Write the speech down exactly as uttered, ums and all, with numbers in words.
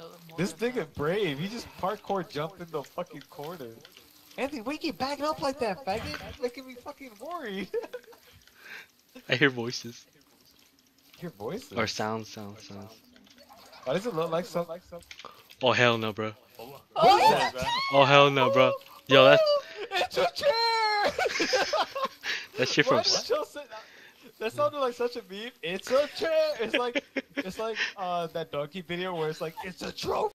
This nigga brave. He just parkour jumped in the fucking corner. Anthony, why you keep backing up like that, faggot? Making me fucking worried. I hear voices. Your voices. Or sounds, sounds, sounds. Why does it look like some? Oh hell no, bro. What is that? Oh hell no, bro. Yo, that's It's a chair. that shit Why from. did Joe say that? That sounded like such a meme. It's a chair. It's like it's like uh that donkey video where it's like it's a trophy.